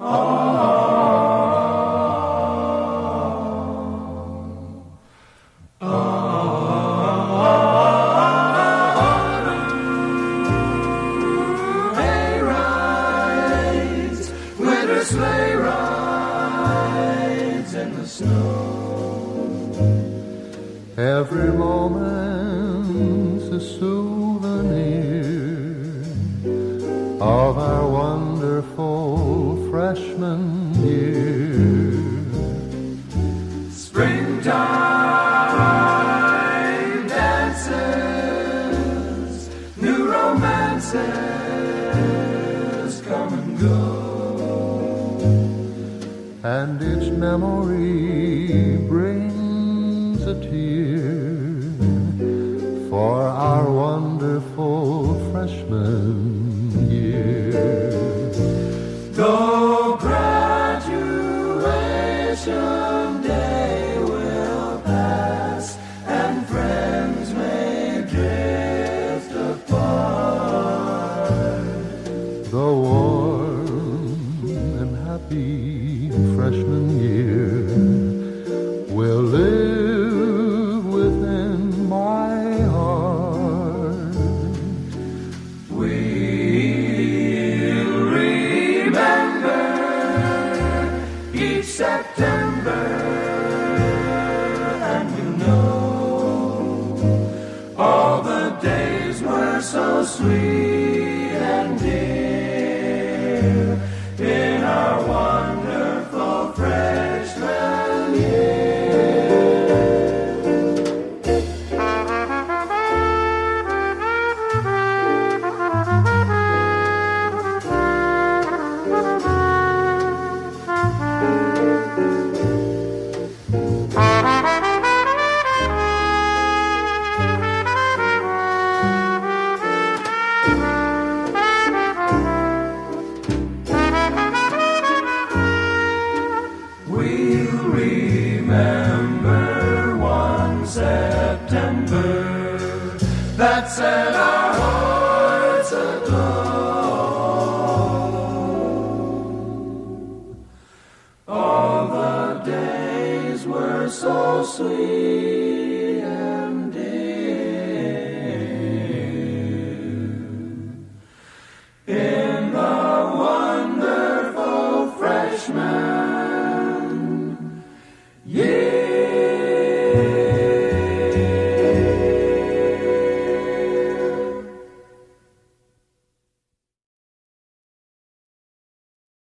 Sleigh rides in the snow. Every moment's a souvenir of our wonderful freshman year. Springtime dances, new romances come and go. And each memory brings a tear for our wonderful freshman year. Though graduation day will pass and friends may drift apart, the warm and happy freshman year will live within my heart. We'll remember each September, and we'll know all the days were so sweet and dear in our wonderful freshman year. We'll remember one September that said